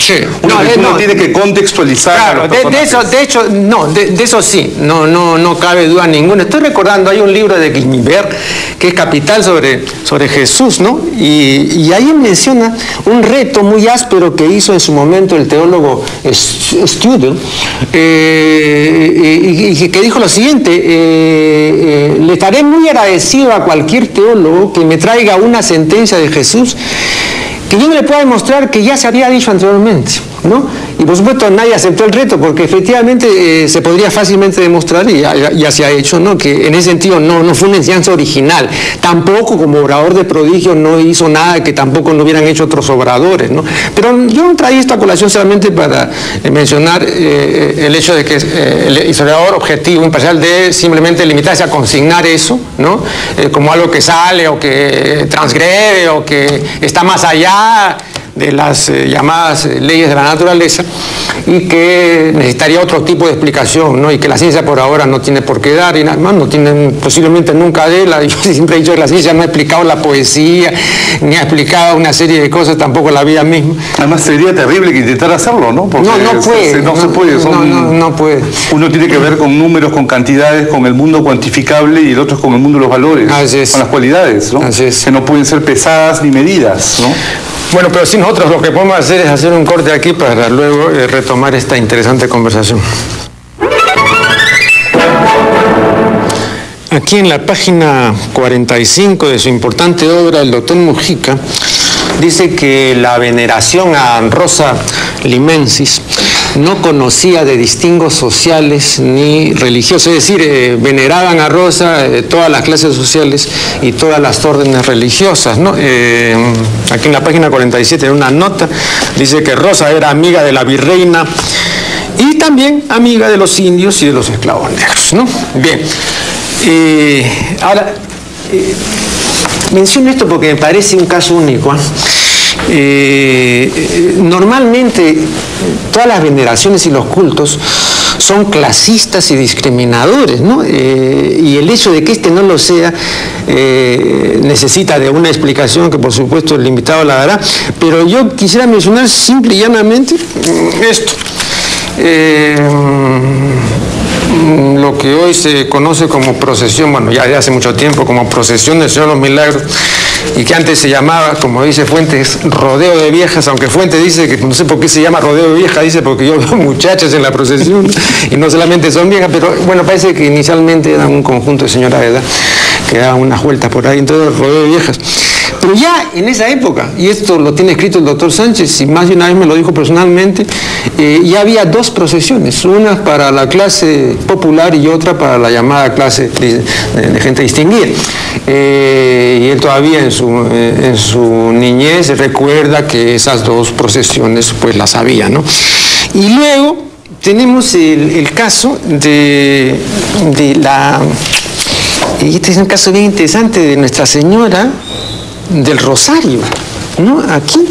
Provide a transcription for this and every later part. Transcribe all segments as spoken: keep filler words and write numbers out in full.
Sí. Uno, No, de, uno no, tiene que contextualizar. Claro, de, de eso, de hecho, no, de, de eso sí, no, no, no cabe duda ninguna. Estoy recordando, hay un libro de Guimibert que es Capital sobre, sobre Jesús, ¿no? Y, y ahí menciona un reto muy áspero que hizo en su momento el teólogo Studel, eh, y, y que dijo lo siguiente: eh, eh, le estaré muy agradecido a cualquier teólogo que me traiga una sentencia de Jesús que yo no le pueda demostrar que ya se había dicho anteriormente, ¿no? Y por supuesto nadie aceptó el reto, porque efectivamente eh, se podría fácilmente demostrar, y ya, ya se ha hecho, ¿no?, que en ese sentido no, no fue una enseñanza original. Tampoco como obrador de prodigio no hizo nada que tampoco no hubieran hecho otros obradores, ¿no? Pero yo traí esta colación solamente para eh, mencionar eh, el hecho de que eh, el historiador objetivo, imparcial, debe simplemente limitarse a consignar eso, ¿no?, eh, como algo que sale o que transgrede o que está más allá de las eh, llamadas eh, leyes de la naturaleza, y que necesitaría otro tipo de explicación, ¿no? Y que la ciencia por ahora no tiene por qué dar, y nada más no tiene, posiblemente nunca dé. La, yo siempre he dicho que la ciencia no ha explicado la poesía, ni ha explicado una serie de cosas, tampoco la vida misma. Además sería terrible que intentara hacerlo, ¿no? Porque no, no puede. Se, no, no se puede. Son, no, no, no puede. Uno tiene que ver con números, con cantidades, con el mundo cuantificable, y el otro es con el mundo de los valores, Así es. con las cualidades, ¿no? Así es. Que no pueden ser pesadas ni medidas, ¿no? Bueno, pero sí, nosotros lo que podemos hacer es hacer un corte aquí para luego eh, retomar esta interesante conversación. Aquí en la página cuarenta y cinco de su importante obra, el doctor Mujica dice que la veneración a Rosa Limensis no conocía de distingos sociales ni religiosos, es decir, eh, veneraban a Rosa eh, todas las clases sociales y todas las órdenes religiosas, ¿no? Eh, aquí en la página cuarenta y siete, en una nota, dice que Rosa era amiga de la virreina y también amiga de los indios y de los esclavos negros, ¿no? Bien, eh, ahora, eh, menciono esto porque me parece un caso único, ¿eh? Eh, normalmente todas las veneraciones y los cultos son clasistas y discriminadores, ¿no? Eh, y el hecho de que este no lo sea eh, necesita de una explicación que por supuesto el invitado la dará, pero yo quisiera mencionar simple y llanamente esto. Eh, lo que hoy se conoce como procesión, bueno, ya de hace mucho tiempo, como procesión del Señor de los Milagros, y que antes se llamaba, como dice Fuentes, rodeo de viejas, aunque Fuentes dice que no sé por qué se llama rodeo de viejas, dice porque yo veo muchachas en la procesión y no solamente son viejas, pero bueno, parece que inicialmente eran un conjunto de señoras de edad que daban unas vueltas por ahí, entonces rodeo de viejas. Pero ya en esa época, y esto lo tiene escrito el doctor Sánchez, y más de una vez me lo dijo personalmente, eh, ya había dos procesiones, una para la clase popular y otra para la llamada clase de, de, de gente distinguida. Eh, y él todavía en su, eh, en su niñez recuerda que esas dos procesiones pues las había, ¿no? Y luego tenemos el, el caso de, de la... Y este es un caso bien interesante de Nuestra Señora del Rosario, ¿no? Aquí,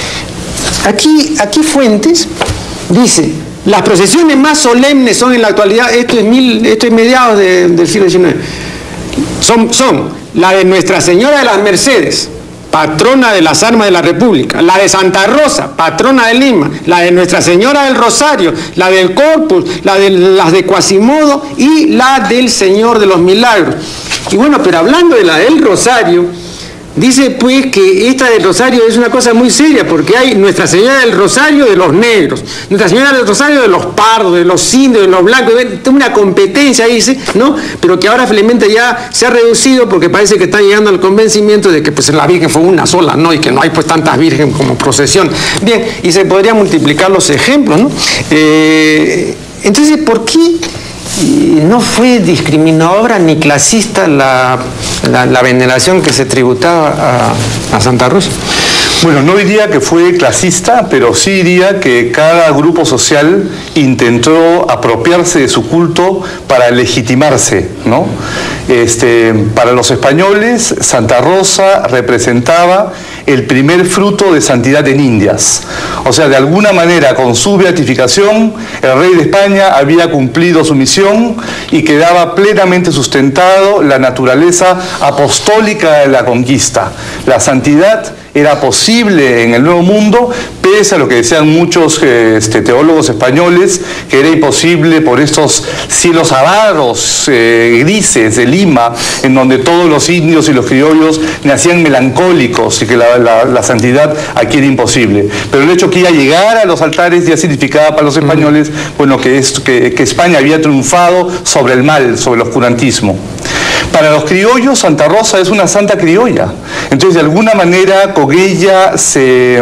aquí, aquí Fuentes dice: las procesiones más solemnes son en la actualidad, esto es, mil, esto es mediados de, del siglo diecinueve, son, son la de Nuestra Señora de las Mercedes, patrona de las armas de la República, la de Santa Rosa, patrona de Lima, la de Nuestra Señora del Rosario, la del Corpus, la de, las de Quasimodo y la del Señor de los Milagros. Y bueno, pero hablando de la del Rosario, dice pues que esta del Rosario es una cosa muy seria, porque hay Nuestra Señora del Rosario de los negros, Nuestra Señora del Rosario de los pardos, de los indios, de los blancos, tiene una competencia, dice, ¿no? Pero que ahora felizmente ya se ha reducido, porque parece que está llegando al convencimiento de que pues la Virgen fue una sola, ¿no? Y que no hay pues tantas vírgenes como procesión. Bien, y se podría multiplicar los ejemplos, ¿no? Eh, entonces, ¿por qué no fue discriminadora ni clasista la, la, la veneración que se tributaba a, a Santa Rosa? Bueno, no diría que fue clasista, pero sí diría que cada grupo social intentó apropiarse de su culto para legitimarse, ¿no? Este, para los españoles, Santa Rosa representaba el primer fruto de santidad en Indias. O sea, de alguna manera, con su beatificación, el rey de España había cumplido su misión y quedaba plenamente sustentado la naturaleza apostólica de la conquista. La santidad era posible en el Nuevo Mundo, pese a lo que decían muchos eh, este, teólogos españoles, que era imposible por estos cielos avaros, eh, grises de Lima, en donde todos los indios y los criollos nacían melancólicos y que la, la, la santidad aquí era imposible. Pero el hecho que iba a llegar a los altares ya significaba para los españoles, bueno, que, es, que, que España había triunfado sobre el mal, sobre el oscurantismo. Para los criollos, Santa Rosa es una santa criolla. Entonces, de alguna manera, con ella se,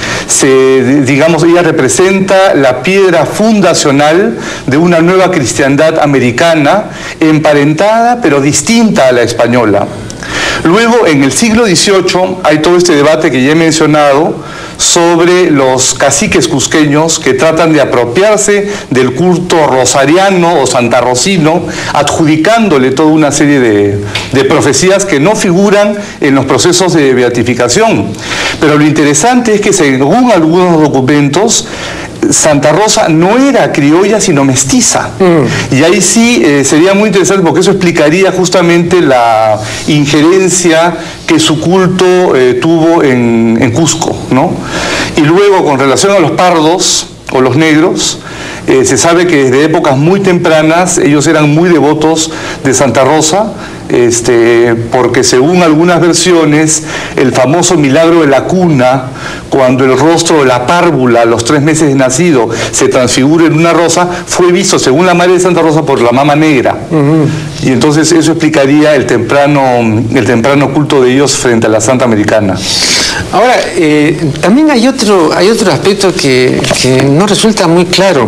se, digamos, ella representa la piedra fundacional de una nueva cristiandad americana, emparentada pero distinta a la española. Luego, en el siglo dieciocho, hay todo este debate que ya he mencionado sobre los caciques cusqueños que tratan de apropiarse del culto rosariano o santarrocino, adjudicándole toda una serie de, de profecías que no figuran en los procesos de beatificación. Pero lo interesante es que, según algunos documentos, Santa Rosa no era criolla sino mestiza. Mm. Y ahí sí eh, sería muy interesante, porque eso explicaría justamente la injerencia que su culto eh, tuvo en, en Cusco, ¿no? Y luego, con relación a los pardos o los negros, eh, se sabe que desde épocas muy tempranas ellos eran muy devotos de Santa Rosa, este, porque según algunas versiones, el famoso milagro de la cuna, cuando el rostro de la párvula a los tres meses de nacido se transfigura en una rosa, fue visto, según la madre de Santa Rosa, por la mama negra. Uh-huh. Y entonces eso explicaría el temprano, el temprano culto de ellos frente a la santa americana. Ahora, eh, también hay otro, hay otro aspecto que, que no resulta muy claro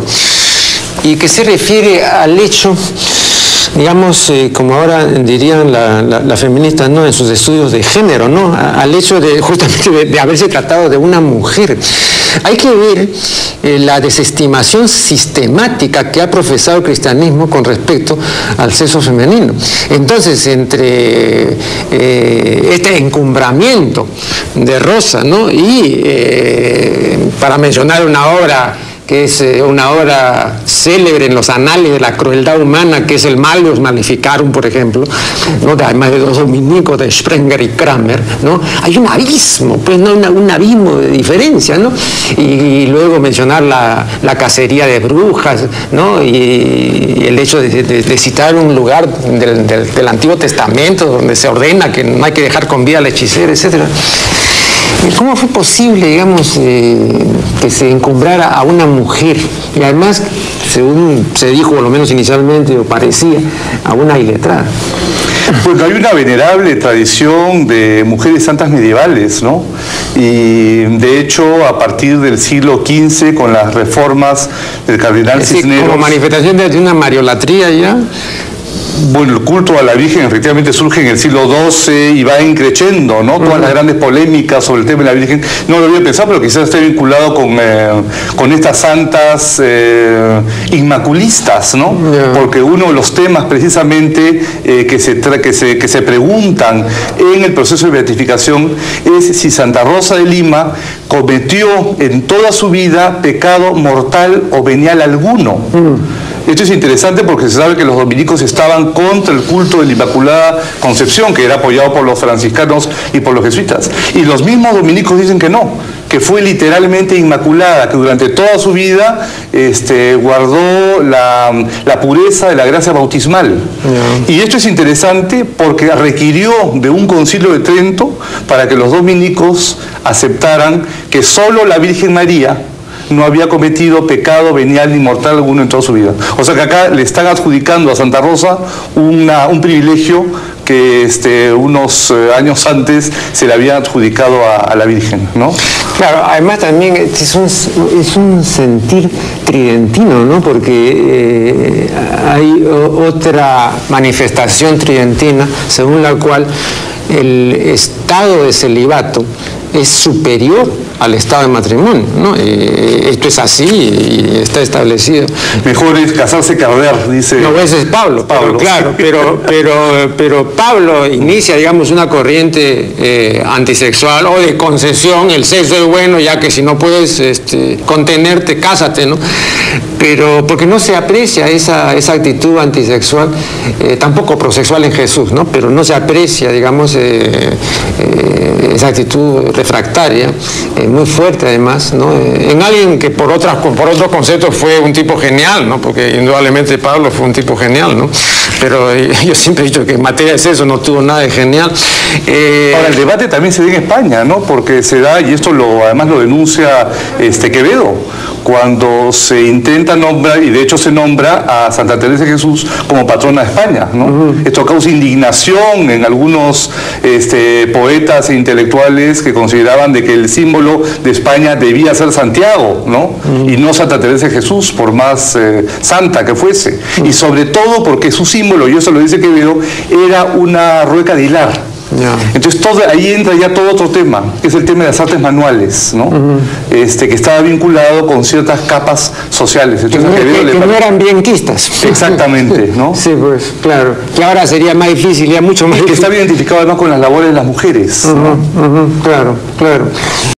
y que se refiere al hecho, digamos, eh, como ahora dirían la, la, la feministas, ¿no?, en sus estudios de género, ¿no?, al hecho de justamente de, de haberse tratado de una mujer. Hay que ver eh, la desestimación sistemática que ha profesado el cristianismo con respecto al sexo femenino. Entonces, entre eh, este encumbramiento de Rosa, ¿no?, y eh, para mencionar una obra que es eh, una obra célebre en los anales de la crueldad humana, que es el Malleus Maleficarum, por ejemplo, ¿no?, de, además de los dominicos de Sprenger y Kramer, ¿no?, hay un abismo, pues no una, un abismo de diferencia, ¿no? Y, y luego mencionar la, la cacería de brujas, ¿no?, y, y el hecho de, de, de citar un lugar del, del, del Antiguo Testamento donde se ordena que no hay que dejar con vida al hechicero, etcétera. ¿Cómo fue posible, digamos, eh, que se encumbrara a una mujer? Y además, según se dijo, por lo menos inicialmente, o parecía, a una iletrada. Bueno, hay una venerable tradición de mujeres santas medievales, ¿no? Y de hecho, a partir del siglo quince, con las reformas del cardenal es decir, Cisneros... como manifestación de una mariolatría ya... Bueno, el culto a la Virgen efectivamente surge en el siglo doce y va increciendo, ¿no? Todas las grandes polémicas sobre el tema de la Virgen, no lo había pensado, pero quizás esté vinculado con, eh, con estas santas eh, inmaculistas, ¿no? Yeah. Porque uno de los temas precisamente eh, que, se que, se, que se preguntan en el proceso de beatificación es si Santa Rosa de Lima cometió en toda su vida pecado mortal o venial alguno. Mm. Esto es interesante porque se sabe que los dominicos estaban contra el culto de la Inmaculada Concepción, que era apoyado por los franciscanos y por los jesuitas. Y los mismos dominicos dicen que no, que fue literalmente inmaculada, que durante toda su vida este, guardó la, la pureza de la gracia bautismal. Yeah. Y esto es interesante porque requirió de un concilio de Trento para que los dominicos aceptaran que solo la Virgen María no había cometido pecado venial ni mortal alguno en toda su vida. O sea que acá le están adjudicando a Santa Rosa una, un privilegio que este, unos eh, años antes se le había adjudicado a, a la Virgen, ¿no? Claro, además también es un, es un sentir tridentino, ¿no? Porque eh, hay otra manifestación tridentina según la cual el estado de celibato es superior al estado de matrimonio, ¿no? Y esto es así y está establecido. Mejor es casarse que arder, dice. No, ese es Pablo, Pablo. Pero, claro, pero, pero, pero Pablo inicia, digamos, una corriente eh, antisexual o de concesión, el sexo es bueno, ya que si no puedes este, contenerte, cásate, ¿no? Pero porque no se aprecia esa, esa actitud antisexual, eh, tampoco prosexual en Jesús, ¿no? Pero no se aprecia, digamos, eh, eh, esa actitud refractaria, eh, muy fuerte además, ¿no? Eh, en alguien que por otras por otros conceptos fue un tipo genial, ¿no? Porque indudablemente Pablo fue un tipo genial, ¿no? Pero eh, yo siempre he dicho que en materia de sexo no tuvo nada de genial. Eh, Ahora, el debate también se da en España, ¿no? Porque se da, y esto lo además lo denuncia este Quevedo, cuando se intenta nombrar, y de hecho se nombra a Santa Teresa de Jesús como patrona de España, ¿no? Uh-huh. Esto causa indignación en algunos este, poetas e intelectuales que consideraban de que el símbolo de España debía ser Santiago, ¿no? Uh-huh. Y no Santa Teresa de Jesús, por más eh, santa que fuese. Uh-huh. Y sobre todo porque su símbolo, y eso lo dice Quevedo, era una rueca de hilar. Yeah. Entonces todo, ahí entra ya todo otro tema, que es el tema de las artes manuales, ¿no? Uh-huh. este, que estaba vinculado con ciertas capas sociales. Entonces, que, que, que no eran bienquistas. Exactamente, ¿no? Sí, pues, claro. Que ahora sería más difícil, ya mucho más y que difícil. estaba identificado además con las labores de las mujeres. Uh-huh, ¿no? Uh-huh, claro, claro.